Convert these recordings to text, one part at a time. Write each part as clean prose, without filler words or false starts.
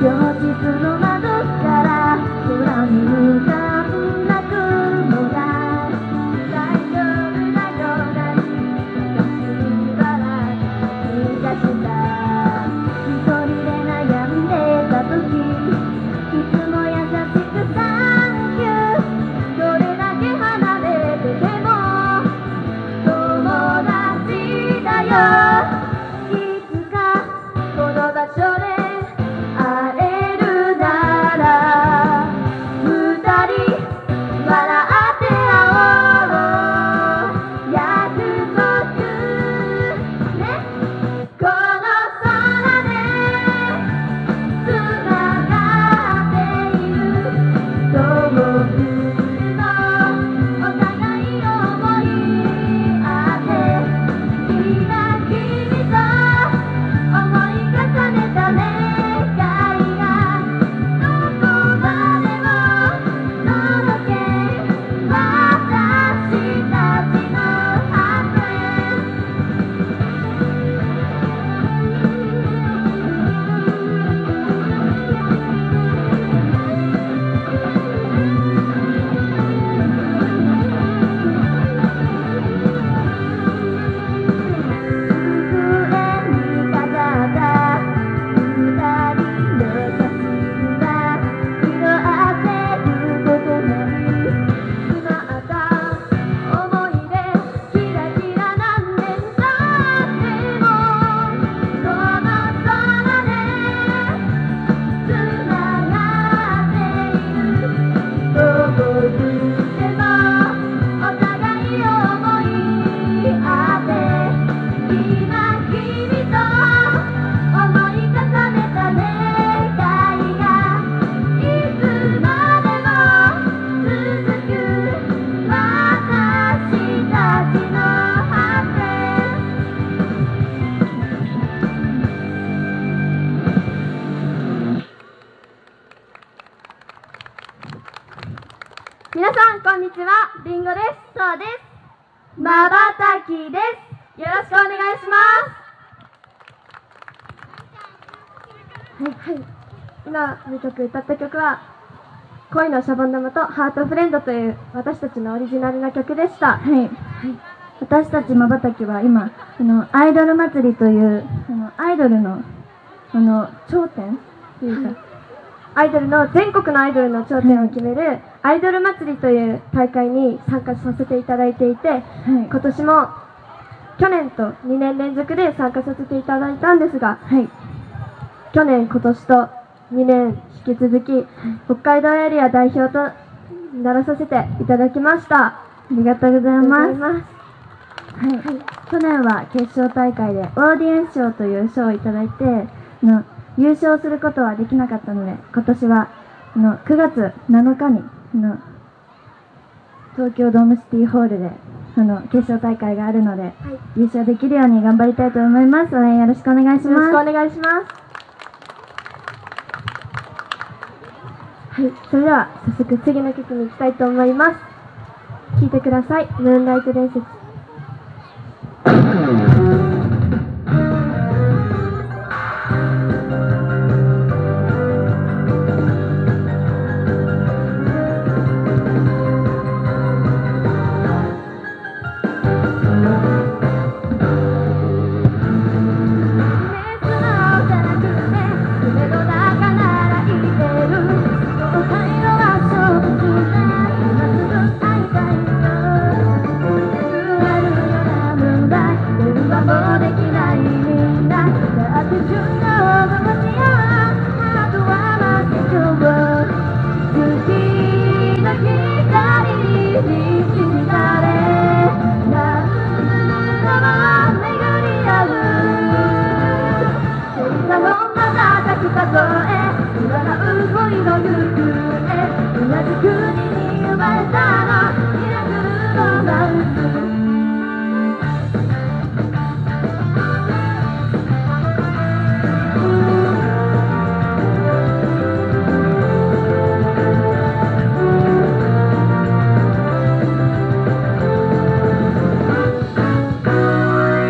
皆さんこんにちは、りんごです。そうです。まばたきです。よろしくお願いします。はい、今2曲歌った曲は恋のシャボン玉とハートフレンドという私たちのオリジナルな曲でした。 私たちまばたきは今アイドル祭りというアイドルの頂点というか、 アイドルの全国のアイドルの頂点を決めるアイドル祭りという大会に参加させていただいていて、今年も去年と2年連続で参加させていただいたんですが、去年、今年と2年引き続き北海道エリア代表とならさせていただきました。 ありがとうございます。去年は決勝大会でオーディエンス賞という賞をいただいて優勝することはできなかったので、今年は9月7日に東京ドームシティホールで決勝大会があるので、優勝できるように頑張りたいと思います。応援よろしくお願いします。 よろしくお願いします。それでは早速次の曲に行きたいと思います。聴いてください。ムーンライト伝説。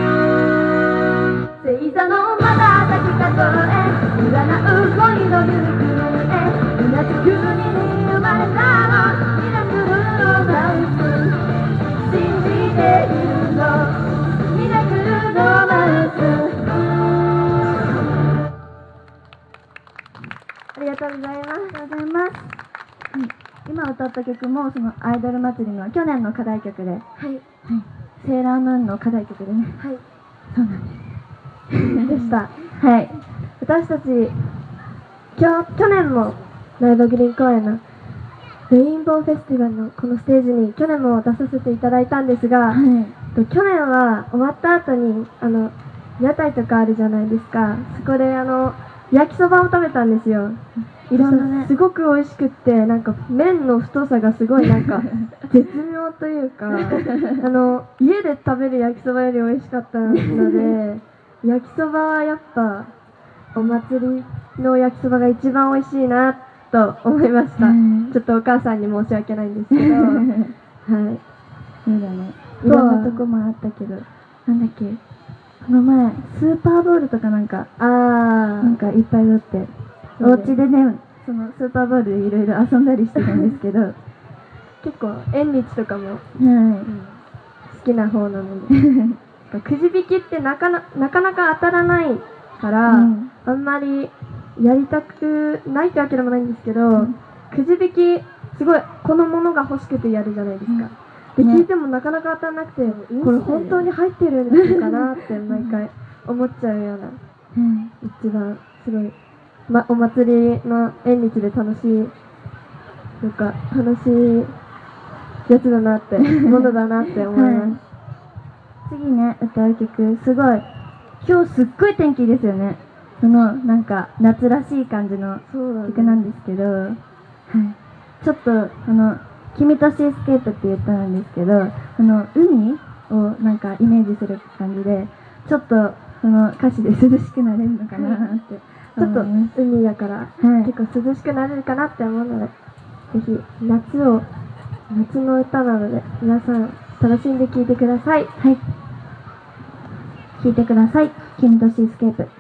星座の瞬き数え占う恋の夢ありがとうございます。 ありがとうございます。今歌った曲もそのアイドル祭りの去年の課題曲で、 はい。 セーラームーンの課題曲でね。 はい。 そうなんです。 でした。 はい。 私たち、去年もライブグリーン公園のレインボーフェスティバルのこのステージに去年も出させていただいたんですが、去年は終わった後に屋台とかあるじゃないですか。そこで焼きそばを食べたんですよ。 いろんなね、 すごく美味しくって、なんか麺の太さがすごいなんか絶妙というか家で食べる焼きそばより美味しかったので焼きそばはやっぱお祭りの焼きそばが一番美味しいなと思いました。ちょっとお母さんに申し訳ないんですけどはい、 そうだね、いろんなとこもあったけど、なんだっけ、この前スーパーボールとかなんかいっぱい取って、お家でね、そのスーパーボールでいろいろ遊んだりしてたんですけど結構縁日とかも、好きな方なのでくじ引きってなかなか当たらないから、あんまりやりたくないってわけでもないんですけど、くじ引きすごいこのものが欲しくてやるじゃないですか。で聞いてもなかなか当たらなくて、これ本当に入ってるのかなって毎回思っちゃうような、一番すごい、お祭りの縁日で楽しいやつだなってものだなって思います。 次ね、歌う曲、すごい今日すっごい天気ですよね。そのなんか夏らしい感じの曲なんですけど、ちょっと君とシースケープって言ったんですけど、海をなんかイメージする感じで、ちょっとその歌詞で涼しくなれるのかなってちょっと海だから、結構涼しくなれるかなって思うので、ぜひ夏の歌なので皆さん楽しんで聴いてください。 はい、聴いてください。君とシースケープ。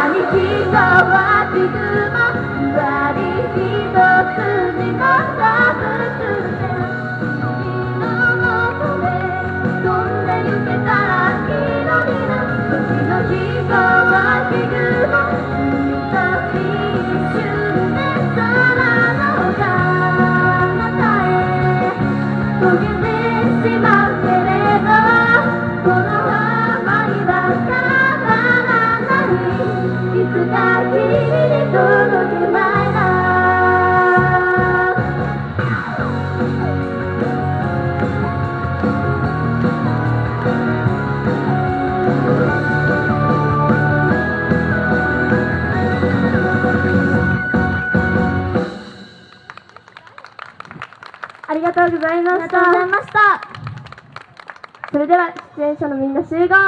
に人は沈む岩に一つにまた結んで君のもとへ飛んでゆけたらいいのにな時の人は沈む一瞬で空の彼方へ溶けてしまうけれどこの浜には変わらないいつか君に届けたいなありがとうございました。それでは出演者のみんな集合。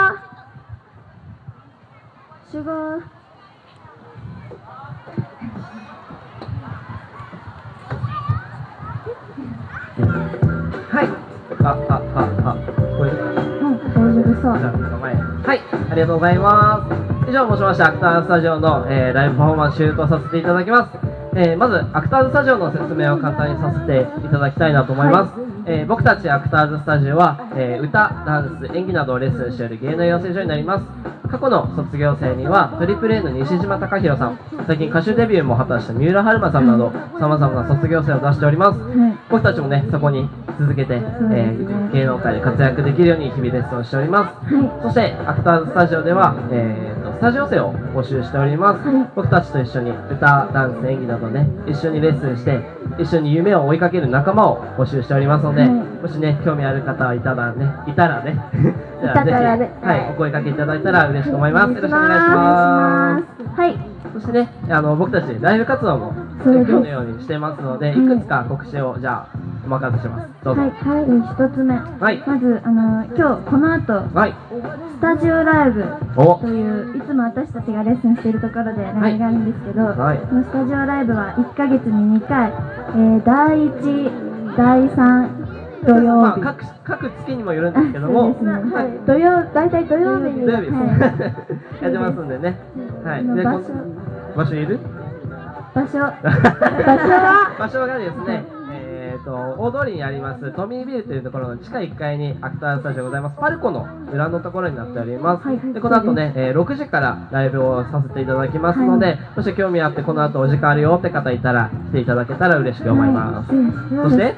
はい。これ大丈夫そうじゃあ前はい、ありがとうございます。以上をもちましてアクターズスタジオの、ライブパフォーマンス終了させていただきます。まずアクターズスタジオの説明を簡単にさせていただきたいなと思います。僕たちアクターズスタジオは、歌、ダンス、演技などをレッスンしている芸能養成所になります。過去の卒業生にはトリプル A の西島貴弘さん、最近歌手デビューも果たした三浦春馬さんなどさまざまな卒業生を出しております。僕たちもねそこに続けて、芸能界で活躍できるように日々レッスンをしております。そしてアクターズスタジオでは、スタジオ生を募集しております。僕たちと一緒に歌、ダンス、演技などね一緒にレッスンして一緒に夢を追いかける仲間を募集しておりますので、もしね興味ある方はいたらねぜひはい、お声かけいただいたら嬉しく思います。よろしくお願いします。 はい。 そしてね僕たちライブ活動も今日のようにしてますので、いくつか告知をじゃあお任せします。どうぞ。 一つ目、まず今日この後、スタジオライブといういつも私たちがレッスンしているところでライブがあるんですけど、このスタジオライブは1ヶ月に2回、第1、第3土曜日、 各月にもよるんですけども、 大体土曜日にやってますんでね。はい。で場所いる？ 場所はがですね、大通りにありますトミービルというところの地下1階にアクタースタジオございます。パルコの裏のところになっております。でこの後ね、6時からライブをさせていただきますので、もし興味あってこの後お時間あるよって方いたら来ていただけたら嬉しく思います。そして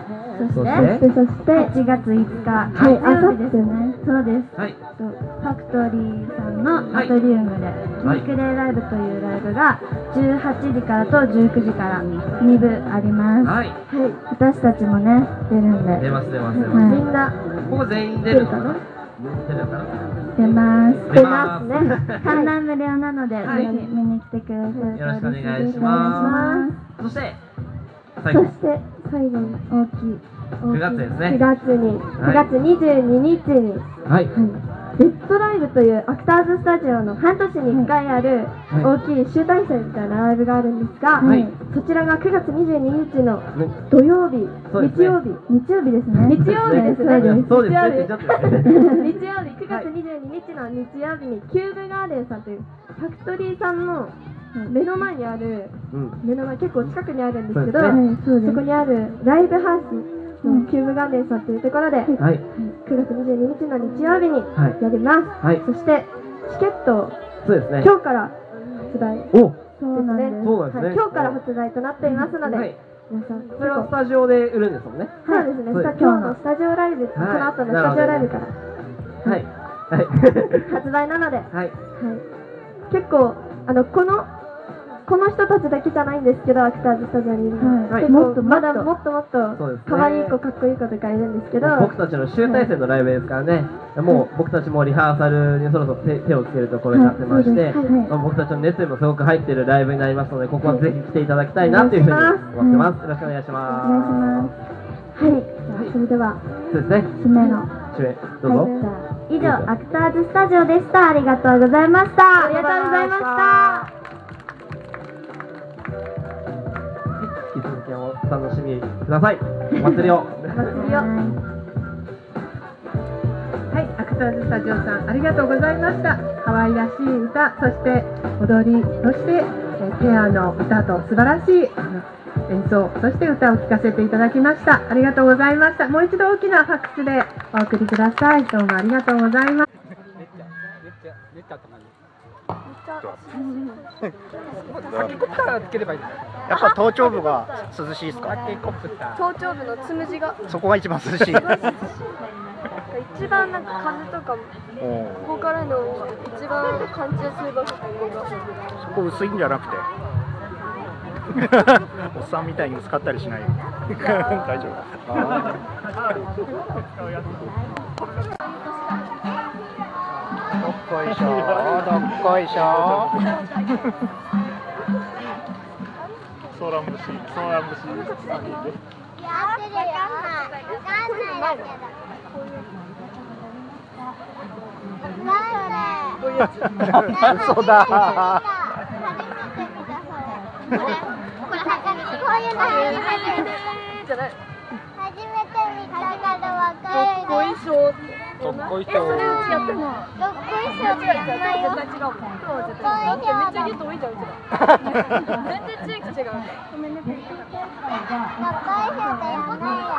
8月5日、 はい、あさってね。 そうです。 はい。 ファクトリーさんのアトリウムで、ウィークデーライブというライブが18時からと19時から2部あります。 はい。 私たちもね、出るんで。 出ます。 みんな、 ここ全員出るのかな？ 出ますね。 観覧無料なので、ぜひ見に来てください。 よろしくお願いします。そして最後に大きい 9月ですね。 9月22日にレッドライブというアクターズスタジオの半年に1回ある大きい集大成みたいなライブがあるんですが、そちらが9月22日の土曜日、日曜日ですね。 そうですね。 日曜日9月22日の日曜日にキューブガーデンさんというファクトリーさんの目の前にある、結構近くにあるんですけど、そこにあるライブハウスのキューブガーデンさんというところで、9月22日の日曜日にやります。そしてチケットを今日から発売ですね。今日から発売となっていますので、皆さんそれはスタジオで売るんですもんね。 そうですね。今日のスタジオライブ、この後のスタジオライブから発売なので、結構この人たちだけじゃないんですけど、アクターズスタジオにいるの、まだもっと可愛い子、かっこいい子とかいるんですけど、 僕たちの集大成のライブですからね、もう僕たちもリハーサルにそろそろ手をつけるところになってまして、僕たちの熱意もすごく入っているライブになりますので、ここはぜひ来ていただきたいなというふうに思ってます。よろしくお願いします。 はい、じゃあそれではそうですね、 締めのどうぞ。 以上、アクターズスタジオでした。ありがとうございました。 ありがとうございました。 引き続きお楽しみください。お祭りを。 はい、アクタターズスタジオさんありがとうございました。可愛らしい歌、そして踊り、そしてペアの歌と素晴らしい演奏、そして歌を聴かせていただきました。ありがとうございました。もう一度大きな拍手でお送りください。どうもありがとうございます。 やっぱ頭頂部が涼しいですか？ 頭頂部のつむじがそこが一番涼しい。 一番なんか風とかもここからの一番感じやすい場所というか、 そこ薄いんじゃなくておっさんみたいに薄かったりしないよ。大丈夫。どっこいしょ、どっこいしょ。 ソーラン節、ソーラン節。 やってるよ。わかんないけど。 嘘だ。 これ初めてこういうの初めてじゃない。 初めて見たからわかる。 どっこいしょって。 どっこいしょ。 それうちやってるの。 どっこいしょってやらないよ。 絶対違うもん。そう絶対違う。めっちゃ家遠いじゃんうちら。全然地域違う。ごめんね。 どっこいしょってやらないよ。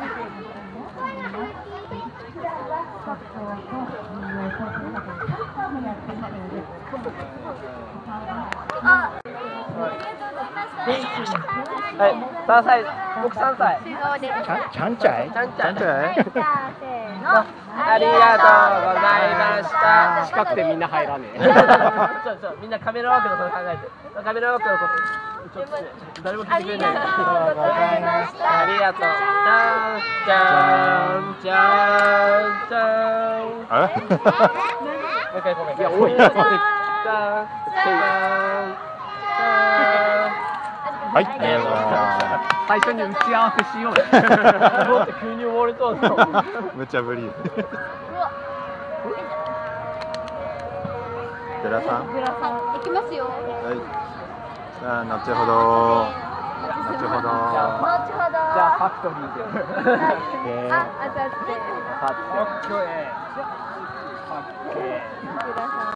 はい、3歳、僕3歳。 ちゃんちゃい？ ちゃんちゃい。 じゃあせーの。 ありがとうございました。 近くてみんな入らねえ。 そうみんなカメラワークのこと考えて。カメラワークのこと。ちょっと誰も聞いてくれない。ありがとう。じゃんじゃんじゃん。 あれ？ もう一回ごめん。いや多い。じゃんじゃん。 はい、ありがとうございました。 最初に打ち合わせしようよ。もっと急に終わりそうだ。 無茶ぶり。グラさん。 行きますよ。 はい。じゃあ後ほど。後ほど。 後ほど。 じゃあファクトリーで。 あ、あざって。 かっこええ。かっけえ。